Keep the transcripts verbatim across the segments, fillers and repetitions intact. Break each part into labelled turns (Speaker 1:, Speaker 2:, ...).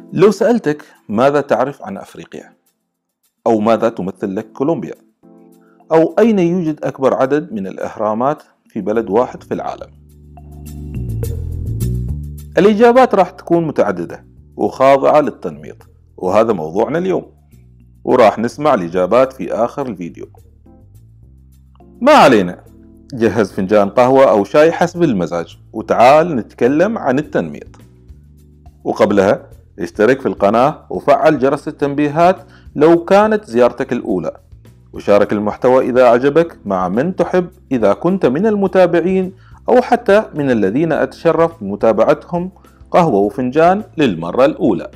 Speaker 1: لو سألتك ماذا تعرف عن أفريقيا؟ أو ماذا تمثل لك كولومبيا؟ أو أين يوجد أكبر عدد من الأهرامات في بلد واحد في العالم؟ الإجابات راح تكون متعددة وخاضعة للتنميط، وهذا موضوعنا اليوم، وراح نسمع الإجابات في آخر الفيديو. ما علينا، جهز فنجان قهوة أو شاي حسب المزاج وتعال نتكلم عن التنميط. وقبلها اشترك في القناة وفعل جرس التنبيهات لو كانت زيارتك الأولى، وشارك المحتوى إذا عجبك مع من تحب إذا كنت من المتابعين أو حتى من الذين أتشرف بمتابعتهم قهوة وفنجان للمرة الأولى.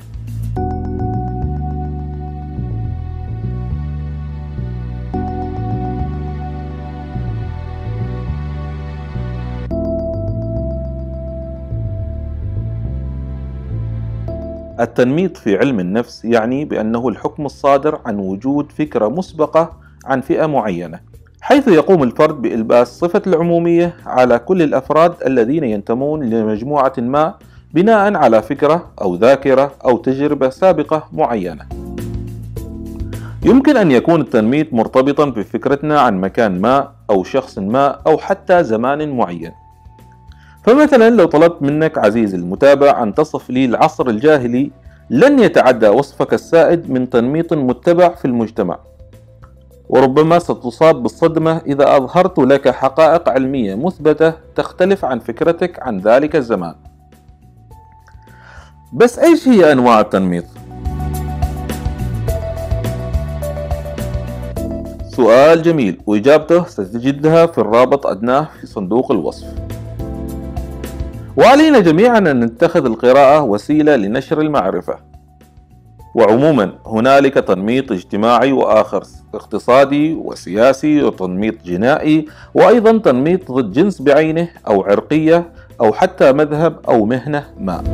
Speaker 1: التنميط في علم النفس يعني بأنه الحكم الصادر عن وجود فكرة مسبقة عن فئة معينة، حيث يقوم الفرد بإلباس صفة العمومية على كل الأفراد الذين ينتمون لمجموعة ما بناء على فكرة أو ذاكرة أو تجربة سابقة معينة. يمكن أن يكون التنميط مرتبطا بفكرتنا عن مكان ما أو شخص ما أو حتى زمان معين. فمثلا لو طلبت منك عزيزي المتابع أن تصف لي العصر الجاهلي، لن يتعدى وصفك السائد من تنميط متبع في المجتمع، وربما ستصاب بالصدمة إذا أظهرت لك حقائق علمية مثبتة تختلف عن فكرتك عن ذلك الزمان. بس إيش هي أنواع التنميط؟ سؤال جميل، وإجابته ستجدها في الرابط أدناه في صندوق الوصف. وعلينا جميعا أن نتخذ القراءة وسيلة لنشر المعرفة. وعموما هنالك تنميط اجتماعي وآخر اقتصادي وسياسي وتنميط جنائي، وأيضا تنميط ضد جنس بعينه أو عرقية أو حتى مذهب أو مهنة ما.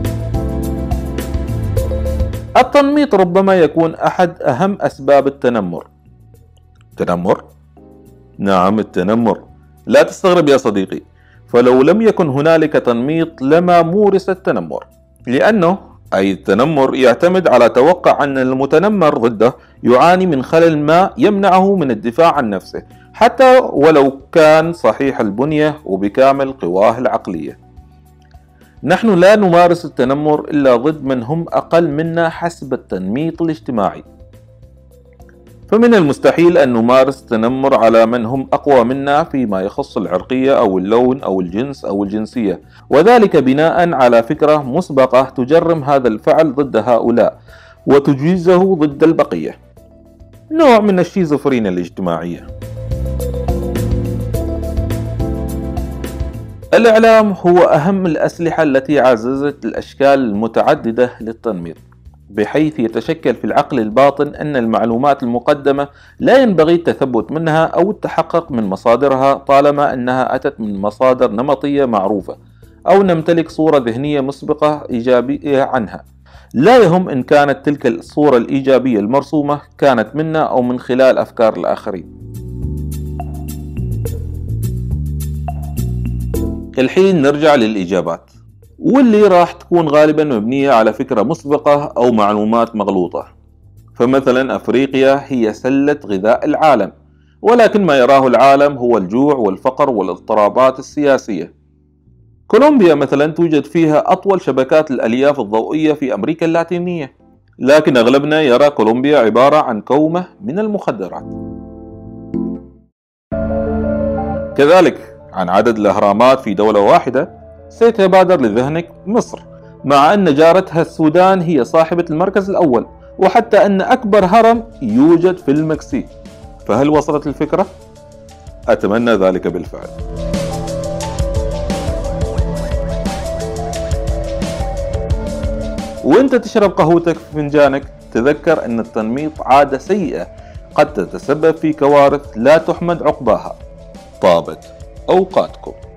Speaker 1: التنميط ربما يكون أحد أهم أسباب التنمر. تنمر؟ نعم، التنمر. لا تستغرب يا صديقي، فلو لم يكن هنالك تنميط لما مورس التنمر، لأنه أي التنمر يعتمد على توقع أن المتنمر ضده يعاني من خلل ما يمنعه من الدفاع عن نفسه، حتى ولو كان صحيح البنية وبكامل قواه العقلية. نحن لا نمارس التنمر إلا ضد من هم أقل منا حسب التنميط الاجتماعي، فمن المستحيل أن نمارس التنمر على من هم أقوى منا فيما يخص العرقية أو اللون أو الجنس أو الجنسية، وذلك بناء على فكرة مسبقة تجرم هذا الفعل ضد هؤلاء وتجيزه ضد البقية، نوع من الشيزوفرينيا الاجتماعية. الإعلام هو أهم الأسلحة التي عززت الأشكال المتعددة للتنميط، بحيث يتشكل في العقل الباطن أن المعلومات المقدمة لا ينبغي التثبت منها أو التحقق من مصادرها طالما أنها أتت من مصادر نمطية معروفة أو نمتلك صورة ذهنية مسبقة إيجابية عنها، لا يهم إن كانت تلك الصورة الإيجابية المرسومة كانت منا أو من خلال أفكار الآخرين. الحين نرجع للإجابات، واللي راح تكون غالبا مبنية على فكرة مسبقة أو معلومات مغلوطة. فمثلا أفريقيا هي سلة غذاء العالم، ولكن ما يراه العالم هو الجوع والفقر والاضطرابات السياسية. كولومبيا مثلا توجد فيها أطول شبكات الألياف الضوئية في أمريكا اللاتينية، لكن أغلبنا يرى كولومبيا عبارة عن كومة من المخدرات. كذلك عن عدد الأهرامات في دولة واحدة سيتبادر لذهنك مصر، مع أن جارتها السودان هي صاحبة المركز الأول، وحتى أن أكبر هرم يوجد في المكسيك. فهل وصلت الفكرة؟ أتمنى ذلك بالفعل. وانت تشرب قهوتك في فنجانك تذكر أن التنميط عادة سيئة قد تتسبب في كوارث لا تحمد عقباها. طابت أوقاتكم.